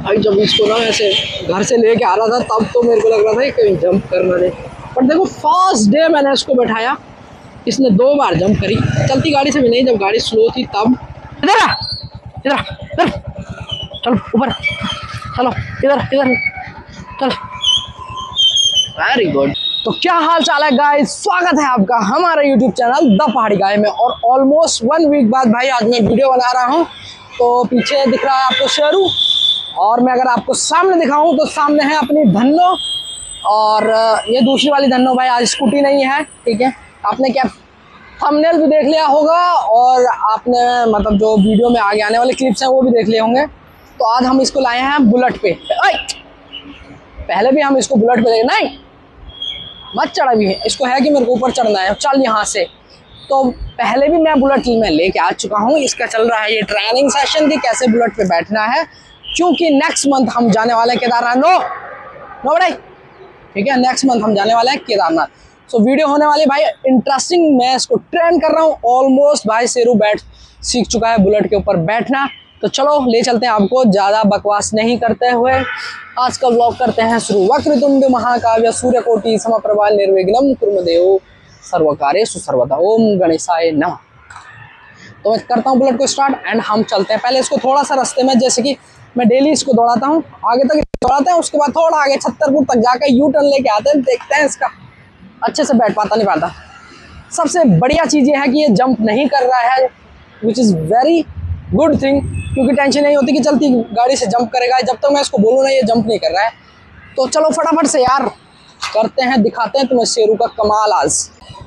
भाई जब इसको ना ऐसे घर से लेके आ रहा था तब तो मेरे को लग रहा था कि कहीं जंप करना दे, पर देखो फर्स्ट डे मैंने इसको बैठाया, इसने 2 बार जंप करी। चलती गाड़ी से भी नहीं, जब गाड़ी स्लो थी तब। इधर आ, इधर आ, इधर चलो ऊपर, चलो इधर इधर चल। Very good. तो क्या हाल चाल है गाइस, स्वागत है आपका हमारे YouTube चैनल द पहाड़ी गाय में। और ऑलमोस्ट 1 वीक बाद भाई आज मैं वीडियो बना रहा हूँ। तो पीछे दिख रहा है आपको शेरू, और मैं अगर आपको सामने दिखाऊं तो सामने है अपनी धन्नो, और ये दूसरी वाली धन्नो भाई आज स्कूटी नहीं है, ठीक है। आपने क्या थंबनेल भी देख लिया होगा, और आपने मतलब जो वीडियो में आगे आने वाले क्लिप्स हैं वो भी देख लिए होंगे। तो आज हम इसको लाए हैं बुलेट पे। पहले भी हम इसको बुलेट पे देखे, नहीं मत चढ़ा भी है, इसको है कि मेरे को ऊपर चढ़ना है, चल यहाँ से। तो पहले भी मैं बुलेट में लेके आ चुका हूँ, इसका चल रहा है ये ट्रेनिंग सेशन कि कैसे बुलेट पे बैठना है, क्योंकि नेक्स्ट मंथ हम जाने वाले हैं केदारनाथ। नो भाई, ठीक है, नेक्स्ट मंथ हम जाने वाले हैं केदारनाथ। सो वीडियो होने वाली भाई इंटरेस्टिंग, मैं इसको ट्रेन कर रहा हूँ। ऑलमोस्ट भाई शेरू बैठ सीख चुका है बुलेट के ऊपर बैठना। तो चलो ले चलते हैं आपको, ज़्यादा बकवास नहीं करते हुए आज का व्लॉग करते हैं शुरू। वक्रतुंड महाकाव्य सूर्यकोटि समप्रभा निर्विघ्नं कुर्मदेव सर्वकार्येषु सर्वदा ओम गणेशाय नमः। तो मैं करता हूँ बुलेट को स्टार्ट एंड हम चलते हैं। पहले इसको थोड़ा सा रास्ते में, जैसे कि मैं डेली इसको दौड़ाता हूँ, आगे तक दौड़ाते हैं, उसके बाद थोड़ा आगे छत्तरपुर तक जाकर यू टर्न लेके आते हैं, देखते हैं इसका अच्छे से बैठ पाता नहीं पाता। सबसे बढ़िया चीज़ ये है कि ये जंप नहीं कर रहा है, which is very good thing, क्योंकि टेंशन नहीं होती कि चलती गाड़ी से जंप करेगा। जब तक मैं इसको बोलूँ ना ये जंप नहीं कर रहा है। तो चलो फटाफट से यार करते हैं, दिखाते हैं तुम्हें शेरू का कमाल आज।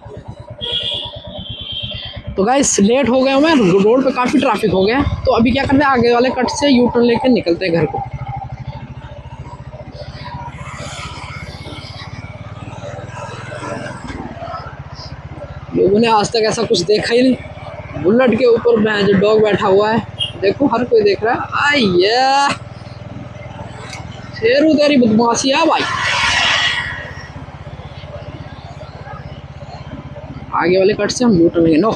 तो गाइस लेट हो गया मैं, रोड पे काफ़ी ट्रैफिक हो गया। तो अभी क्या करते हैं, आगे वाले कट से यू टर्न लेकर निकलते हैं घर को। लोगों ने आज तक ऐसा कुछ देखा ही नहीं। बुलेट के ऊपर जो डॉग बैठा हुआ है, देखो हर कोई देख रहा है। आया शेरू तेरी बदमाशी है भाई। आगे वाले कट से हम यू टर्न लेंगे। नो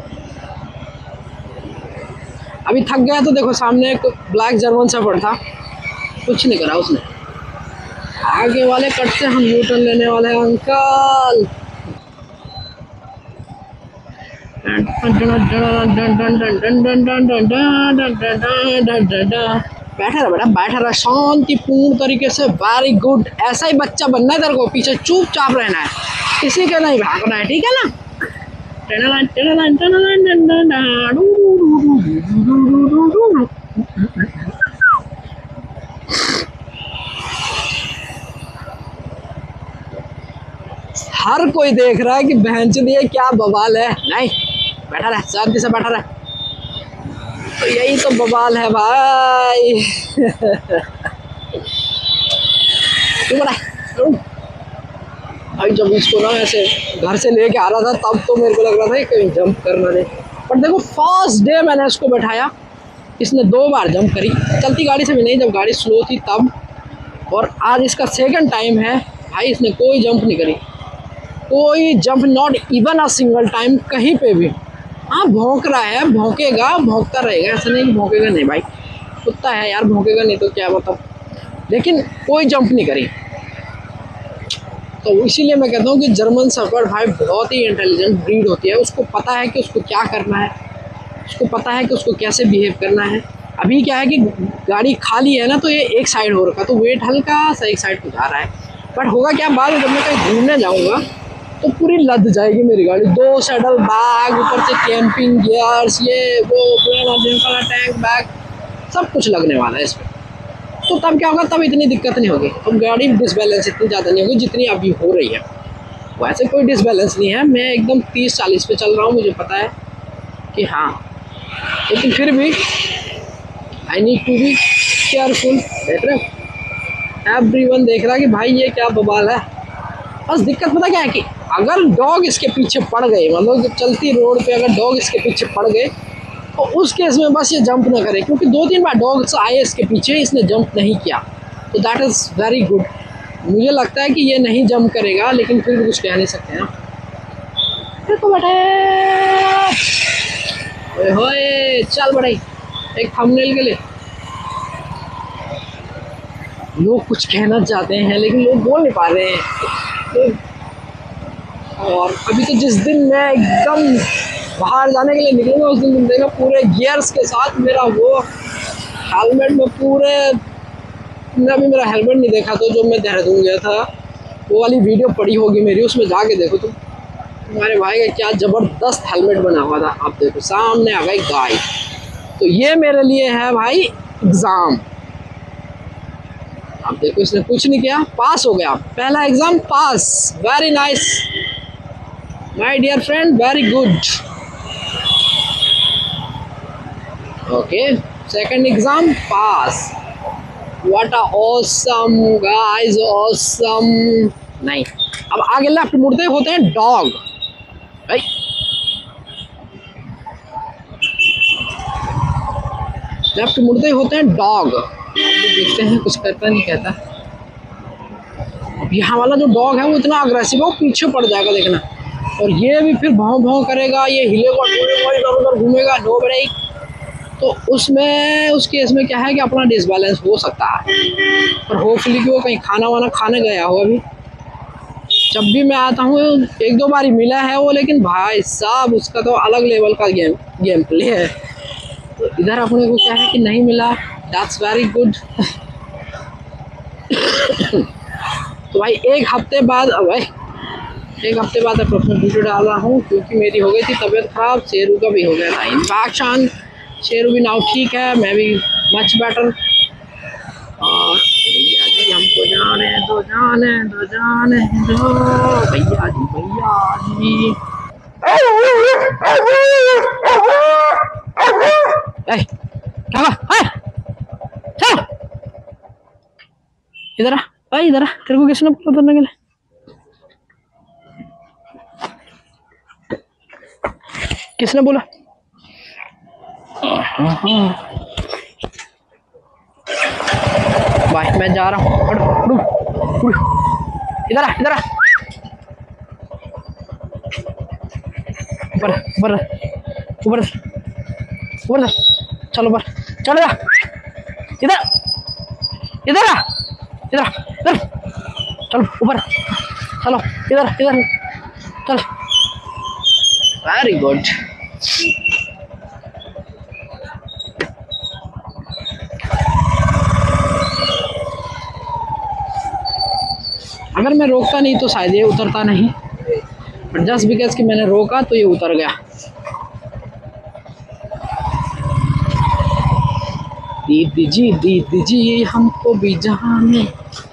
अभी थक गया। तो देखो सामने एक ब्लैक जर्मन शेफर्ड था, कुछ नहीं करा उसने। आगे वाले कट से हम यू टर्न लेने वाले हैं अंकल। बैठा रहा बेटा, बैठा रहा शांतिपूर्ण तरीके से। वेरी गुड, ऐसा ही बच्चा बनना है तेरे को, पीछे चुपचाप रहना है, किसी के नहीं भागना है, ठीक है ना। हर कोई देख रहा है कि बहनचोद ये क्या बवाल है। नहीं बैठा रहा, शांति से बैठा रहा। तो यही तो बवाल है भाई। भाई जब इसको ना ऐसे घर से लेके आ रहा था तब तो मेरे को लग रहा था कि कहीं जंप करना दे, पर देखो फर्स्ट डे मैंने इसको बैठाया, इसने 2 बार जंप करी। चलती गाड़ी से भी नहीं, जब गाड़ी स्लो थी तब। और आज इसका सेकंड टाइम है भाई, इसने कोई जंप नहीं करी, कोई jump, not even a single time कहीं पे भी। हाँ भौंक रहा है, भौंकेगा, भौंकता रहेगा, ऐसा नहीं कि भौंकेगा नहीं भाई, कुत्ता है यार, भौंकेगा नहीं तो क्या मतलब, लेकिन कोई जंप नहीं करी। तो इसीलिए मैं कहता हूँ कि जर्मन शेफर्ड भाई बहुत ही इंटेलिजेंट ब्रीड होती है। उसको पता है कि उसको क्या करना है, उसको पता है कि उसको कैसे बिहेव करना है। अभी क्या है कि गाड़ी खाली है ना, तो ये एक साइड हो रखा, तो वेट हल्का सा एक साइड को जा रहा है। बट होगा क्या, बाद में जब मैं कहीं घूमने जाऊँगा तो पूरी लद जाएगी मेरी गाड़ी। 2 सैडल बैग, ऊपर से कैंपिंग गियर्स, ये वो टैंक बैग, सब कुछ लगने वाला है इसमें। तो तब क्या होगा, तब इतनी दिक्कत नहीं होगी, तो गाड़ी डिसबैलेंस इतनी ज़्यादा नहीं होगी जितनी अभी हो रही है। वैसे कोई डिसबैलेंस नहीं है, मैं एकदम 30-40 पे चल रहा हूँ, मुझे पता है कि हाँ, लेकिन फिर भी I need to be careful. देख रहे हो एवरीवन देख रहा है कि भाई ये क्या बवाल है। बस दिक्कत पता क्या है कि अगर डॉग इसके पीछे पड़ गए, मतलब चलती रोड पे अगर डॉग इसके पीछे पड़ गए, तो उस केस में बस ये जंप ना करे, क्योंकि 2-3 बार डॉग्स आए इसके पीछे, इसने जंप नहीं किया। तो दैट इज़ वेरी गुड। मुझे लगता है कि ये नहीं जंप करेगा, लेकिन फिर भी कुछ कह नहीं सकते ना। देखो बेटे, ओए होए, चल बड़े, एक थंबनेल के लिए लोग कुछ कहना चाहते हैं लेकिन लोग बोल नहीं पा रहे हैं। तो और अभी तो जिस दिन मैं एकदम बाहर जाने के लिए निकलूंगा उस दिन देखा पूरे गियर्स के साथ मेरा वो हेलमेट में पूरे, तुमने अभी मेरा हेलमेट नहीं देखा तो जो मैं देहरादून गया था वो वाली वीडियो पड़ी होगी मेरी, उसमें जाके देखो तुम, तुम्हारे भाई का क्या ज़बरदस्त हेलमेट बना हुआ था। आप देखो सामने आ गई गाय। तो ये मेरे लिए है भाई एग्ज़ाम। आप देखो इसने कुछ नहीं किया, पास हो गया, पहला exam pass. Very nice my dear friend, very good. Okay, second exam pass. What a awesome guys, awesome. नहीं, अब आगे लेफ्ट मुड़ते होते हैं डॉग। लेफ्ट मुड़ते होते हैं डॉग। देखते हैं कुछ करता नहीं कहता। अब यहाँ वाला जो डॉग है वो इतना अग्रेसिव है, वो पीछे पड़ जाएगा देखना। और ये भी फिर भाव भाव करेगा, ये हिलेगा इधर उधर घूमेगा, नो ब्रेक। तो उसमें उस केस में क्या है कि अपना डिसबैलेंस हो सकता है। पर होपफुली कि वो कहीं खाना वाना खाने गया हो। अभी जब भी मैं आता हूँ एक दो बार ही मिला है वो, लेकिन भाई साहब उसका तो अलग लेवल का गेम प्ले है। तो इधर अपने को क्या है कि नहीं मिला, दैट्स वेरी गुड। तो भाई एक हफ्ते बाद अपना वीडियो डाल रहा हूँ क्योंकि मेरी हो गई थी तबीयत ख़राब, शेरू का भी हो गया था इन्फेक्शन। शेरू भी नाउ ठीक है, मैं भी मच बेटर। और भैया जी हमको जाने दो भैया जी। क्या इधर आ, इधर आ, तेरे को किसने बोला उतरने के लिए? किसने बोला? भाई मैं जा रहा हूँ, इधर आ, इधर आ, ऊपर ऊपर ऊपर ऊपर, चलो ऊपर, चलो इधर इधर आ, इधर इधर, चलो ऊपर, चलो इधर इधर, चल। Very good. अगर मैं रोकता नहीं तो शायद ये उतरता नहीं, बट जस्ट बिकॉज कि मैंने रोका तो ये उतर गया। दीदी जी हमको भी जाने